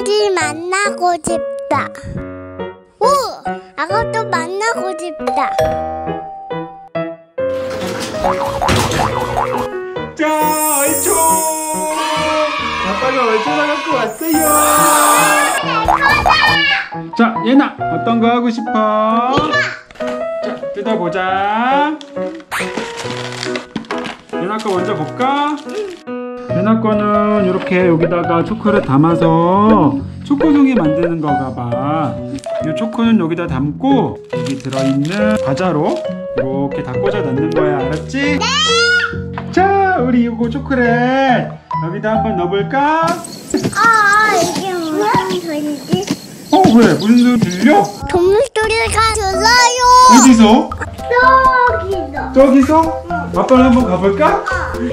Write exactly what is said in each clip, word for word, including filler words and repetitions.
코끼리 만나고 싶다. 오! 악어도 만나고 싶다. 자, 얼총! 아빠가 얼총을 갖고 왔어요. 자, 예나 어떤 거 하고 싶어? 자, 뜯어보자. 예나 거 먼저 볼까? 예나 거는 이렇게 여기다가 초코를 담아서 초코송이 만드는 거가 봐. 이 초코는 여기다 담고 여기 들어있는 과자로 이렇게 다 꽂아 넣는 거야. 알았지? 네! 자, 우리 이거 초콜릿 여기다 한번 넣어볼까? 아, 이게 무슨 소리지? 어, 왜? 무슨 소리 들려? 동물 소리가 들려요. 어디서? 저기서. 저기서? 응. 아빠는 한번 가볼까?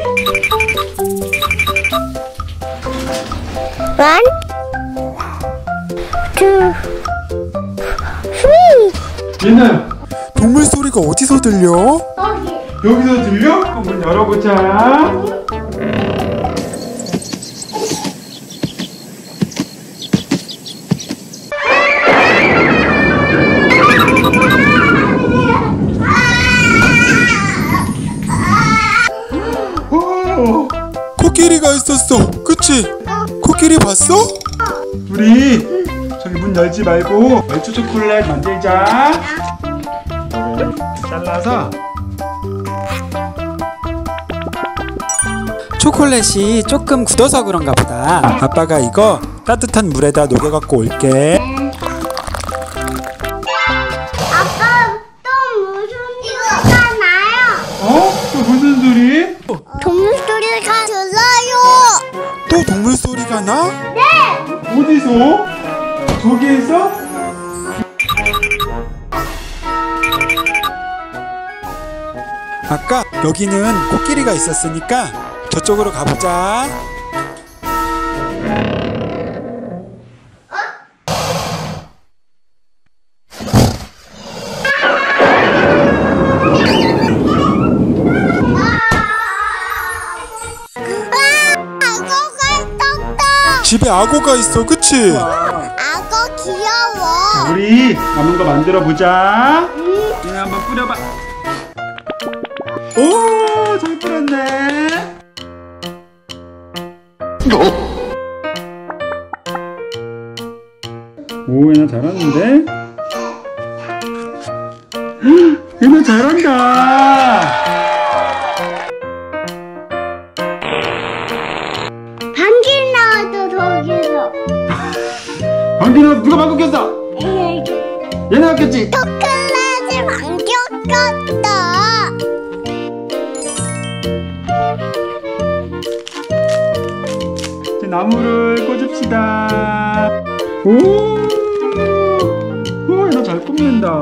One, two, three. 얘는 동물 소리가 어디서 들려? 여기. 여기서 들려? 그럼 문 열어보자. 오, 코끼리가 있었어. 그치? 코끼리 봤어? 우리 저기 문 열지 말고 멸치 초콜릿 만들자. 이거를 잘라서 초콜릿이 조금 굳어서 그런가 보다. 아빠가 이거 따뜻한 물에다 녹여갖고 올게. 아빠 또 무슨 소리가 나요? 어? 또 무슨 소리? 동물 소리가 들려요. 또 동물 소리가 나? 네. 어디서? 저기에서? 아까 여기는 코끼리가 있었으니까 저쪽으로 가보자. 집에 악어가 있어. 그치? 악어 귀여워. 우리 남은 거 만들어 보자. 얘 한번 뿌려봐. 오, 잘 뿌렸네. 오, 얘나 잘하는데? 얘나 잘한다. 방귀 나와도 저기서. 방귀는 누가 방귀 꼈어? 얘나 꼈지? 초콜릿이 방귀 꼈다. 이제 나무를 꽂읍시다. 오, 오, 얘나 잘 굽는다.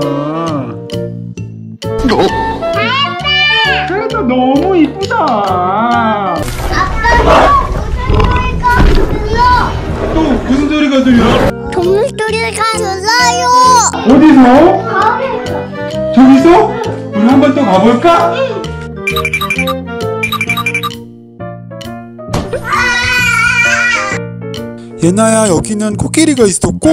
잘한다. 너무 이쁘다. 아빠 무슨 소리가 들려? 또 무슨 소리가 들려? 동물 소리가 들려요. 어디서? 저기서? 우리 한 번 또 가볼까? 예나야, 여기는 코끼리가 있었고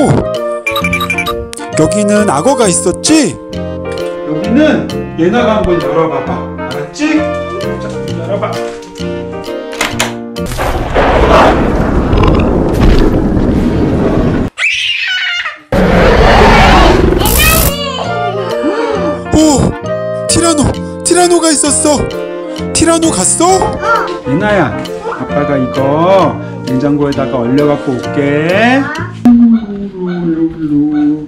여기는 악어가 있었지? 여기는 예나가 한번 열어봐봐. 알았지? 자, 문 열어봐. 오! 티라노! 티라노가 있었어! 티라노 갔어? 예나야, 아빠가 이거 냉장고에다가 얼려갖고 올게.